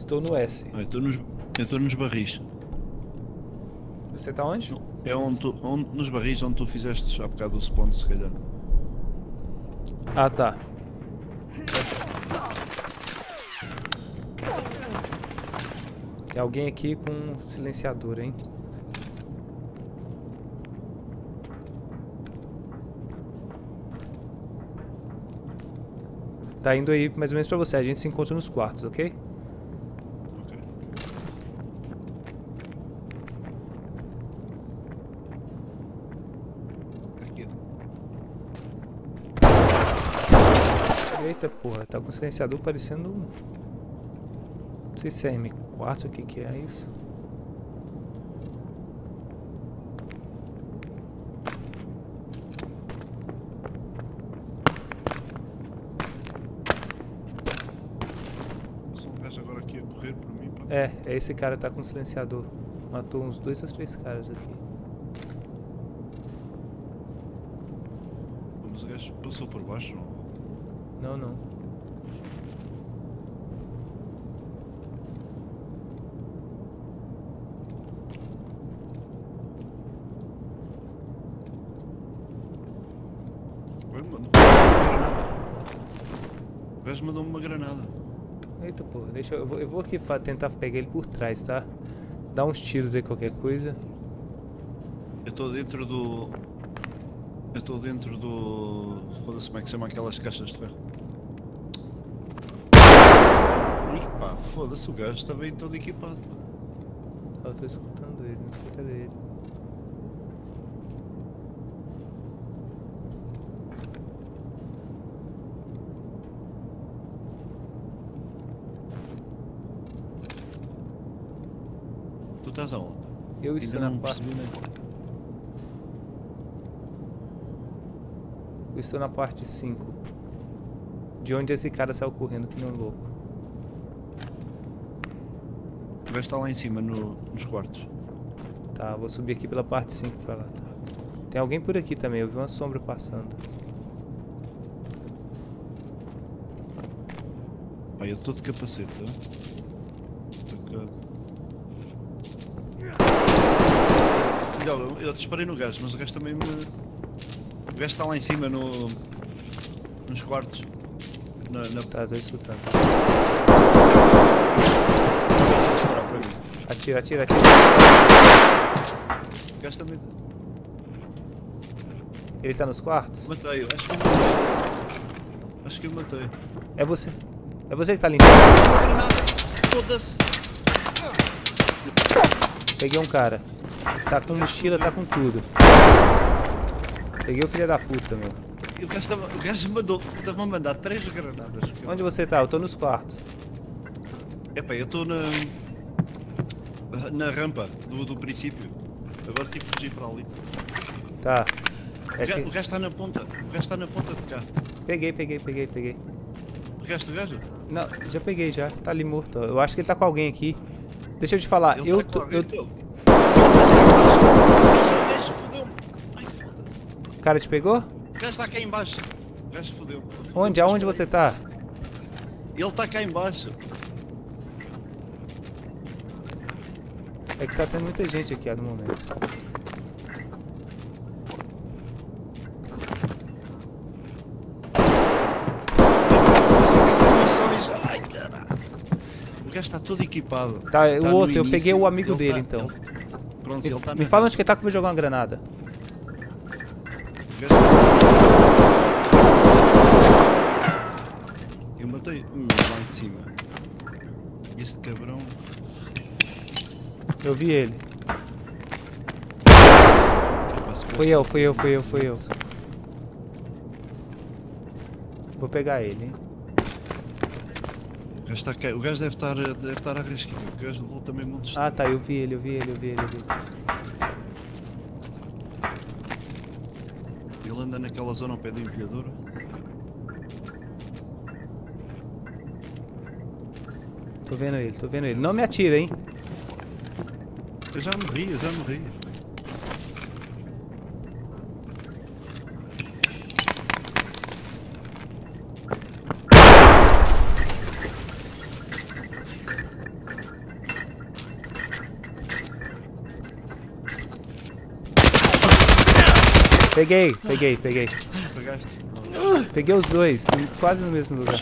Estou no S. Eu estou nos barris. Você tá onde? É nos barris onde tu fizeste há bocado o spawn, se calhar. Ah, tá. Tem alguém aqui com um silenciador, hein? Tá indo aí mais ou menos pra você. A gente se encontra nos quartos, ok? Ok. Aqui. Eita porra, tá com o silenciador parecendo um... Não sei se é M4, o que que é isso? Só um gajo agora aqui a correr por mim, pá. É esse cara tá com silenciador. Matou uns 2 ou 3 caras aqui. Mas o gajo passou por baixo, não? Não, não. Ué, mandou uma granada. O gajo mandou-me uma granada. Eita porra, deixa eu vou aqui tentar pegar ele por trás, tá? Dá uns tiros aí, qualquer coisa. Eu estou dentro do... Foda-se, como é que se chama aquelas caixas de ferro? Ih, pá, foda-se, o gajo estava aí todo equipado, pá. Eu tô escutando ele, não sei cadê ele. Tu estás aonde? Eu Ainda estou na não parte... percebi, né? Eu estou na parte 5. De onde esse cara saiu correndo que nem um louco. O gajo está lá em cima, nos quartos. Tá, vou subir aqui pela parte 5 pra lá. Tá. Tem alguém por aqui também, eu vi uma sombra passando. Pá, eu estou de capacete, tá? Eu disparei no gajo, mas o gajo também me... O gajo está lá em cima nos quartos. Tá, tô escutando. Está a disparar para mim. Atira. O gajo também... Ele tá nos quartos? Matei, acho que eu matei. É você. É você que tá limpando. Uma granada! Foda-se! Peguei um cara. Tá com mochila, tá com tudo. Peguei o filho da puta, meu. E o gajo estava a mandar 3 granadas. Onde você tá? Eu tô nos quartos. Epá, eu estou na rampa do princípio. Agora tive que fugir para ali. Tá. O gajo está na ponta. O gajo está na ponta de cá. Peguei. Pegaste o gajo? Não, já peguei já. Tá ali morto. Eu acho que ele tá com alguém aqui. Deixa eu te falar. Ele Eu tá tô... com alguém. eu- O gajo fodeu-me. Ai, foda-se. O cara te pegou? O gajo está cá em baixo. O gajo fodeu-me. Onde? Aonde você tá? Ele está cá em baixo. É que tá tendo muita gente aqui no momento. Ai, caralho. O gajo está todo equipado. Tá, Tá o no outro, eu início, peguei o amigo ele dele tá- então. Pronto, ele está Me fala onde que ele tá que eu vou jogar uma granada. Eu matei um lá de cima. Este cabrão. Eu vi ele. Epá, se Fui eu. Vou pegar ele, hein? O gajo, está cá. O gajo deve estar a risco. O gajo levou também montes de... Ah tá, eu vi ele. Ele anda naquela zona ao pé da empilhadora. Tô vendo ele. Não me atira, hein? Eu já morri. Peguei. Pagaste? Peguei os dois, quase no mesmo lugar.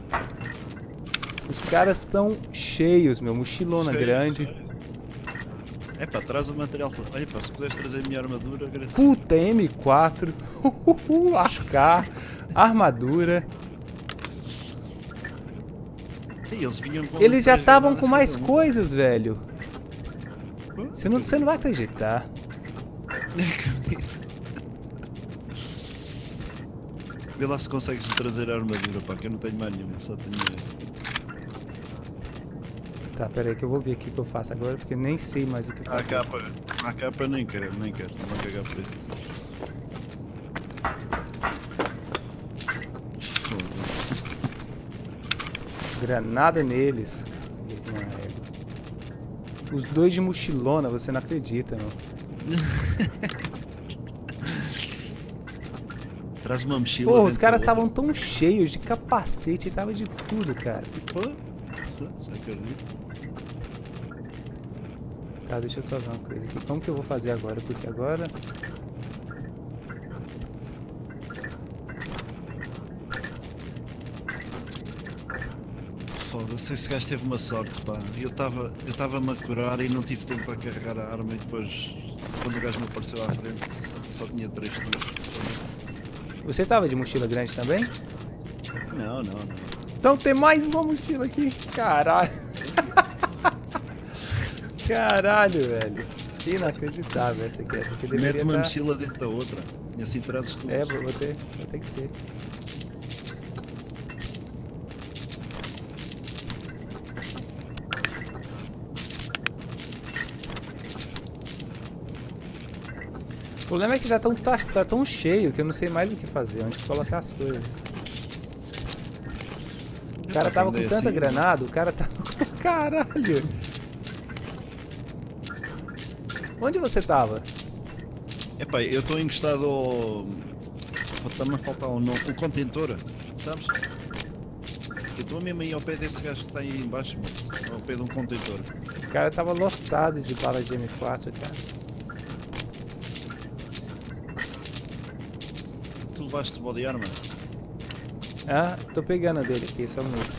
Os caras estão cheios, meu. Mochilona grande. Epá, traz o material. Epá, se puderes trazer a minha armadura, agradeço. Puta, M4. AK. Armadura. Sim, eles vinham com Eles já 3 estavam granadas com mais cada um. coisas, velho. Você não vai acreditar. Nem acredito. Vê lá se consegues me trazer a armadura, pá, que eu não tenho mais nenhuma, só tenho essa. Tá, pera aí que eu vou ver o que eu faço agora, porque nem sei mais o que fazer. A capa nem quero, não vou cagar por isso. Foda-se. Granada neles. Eles não é. Os dois de mochilona, você não acredita, não. Traz uma mochila. Pô, os dentro caras da outra. estavam tão cheios de capacete, tava de tudo, cara. Pô, você acredita? Tá, deixa eu só ver uma coisa aqui. Como que eu vou fazer agora? Porque agora... Foda-se, esse gajo teve uma sorte, pá. Eu estava-me a curar e não tive tempo para carregar a arma e depois, quando o gajo me apareceu à frente, só tinha 3 tiros. Você tava de mochila grande também? Não. Então tem mais uma mochila aqui. Caralho. Caralho, velho. Inacreditável essa aqui. Essa aqui deveria Mete uma tá... mochila dentro da outra e assim trazes tudo. É, vou ter que ser. O problema é que já tá tão cheio que eu não sei mais o que fazer, onde colocar as coisas. O cara tava com tanta granada, o cara tava com... Caralho! Onde você tava? Epá, eu estou encostado ao... Está-me a faltar um contentor, sabes? Eu estou mesmo aí ao pé desse gajo que está aí embaixo, mano. Ao pé de um contentor. O cara tava lotado de bala de M4, cara. Tu levaste body armor? Ah, tô pegando a dele aqui, só um minuto.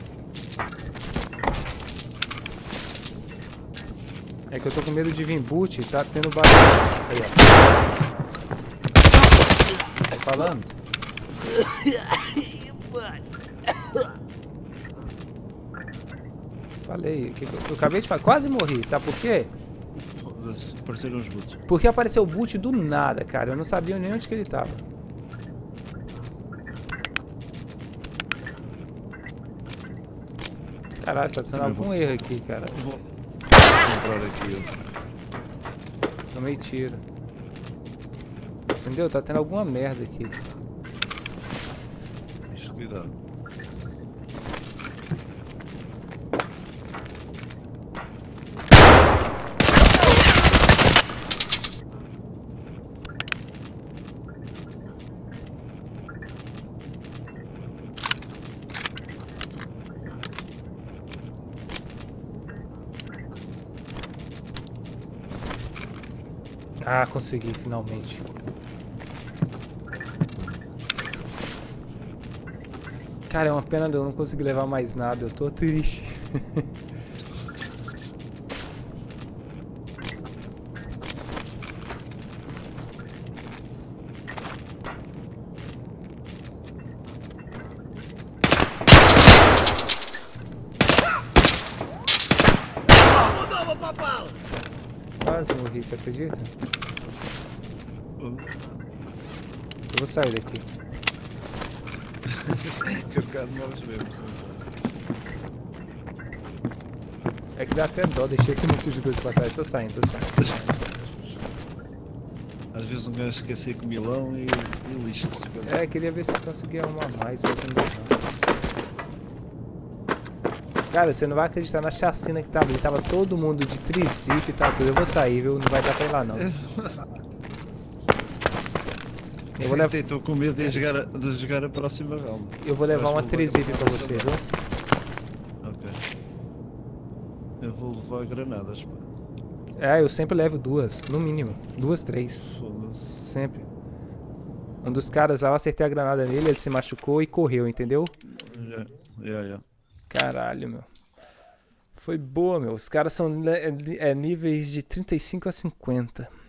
É que eu tô com medo de vir boot, tá tendo barulho. Aí, ó. Tá falando? Falei, eu acabei de falar, quase morri, sabe por quê? Foda-se, apareceram os boots. Porque apareceu o boot do nada, cara, eu não sabia nem onde que ele tava. Caralho, tá tendo algum erro aqui, cara. Vou comprar aqui, ó. Tomei tiro. Entendeu? Tá tendo alguma merda aqui. Mas cuidado. Ah, consegui, finalmente. Cara, é uma pena de eu não conseguir levar mais nada, eu tô triste. Quase morri, você acredita? Eu vou sair daqui. Que eu bocado morres mesmo, se não sabe. É que dá até dó, deixei esse monte de coisa pra trás. Tô saindo. Às vezes um gajo esquece com milão e lixa-se. É, queria ver se eu conseguia arrumar mais, mas não deu não. Cara, você não vai acreditar na chacina que tava ali. Tava todo mundo de tricip e tal, tudo. Eu vou sair, viu? Não vai dar pra ir lá, não. Eu vou levar... Estou com medo de jogar a próxima round. Eu vou levar uma tricip pra você, viu? Ok. Eu vou levar granadas, pá. É, eu sempre levo duas, no mínimo. 2, 3. Foda-se. Sempre. Um dos caras lá, eu acertei a granada nele, ele se machucou e correu, entendeu? Yeah. Caralho, meu. Foi boa, meu. Os caras são níveis de 35 a 50.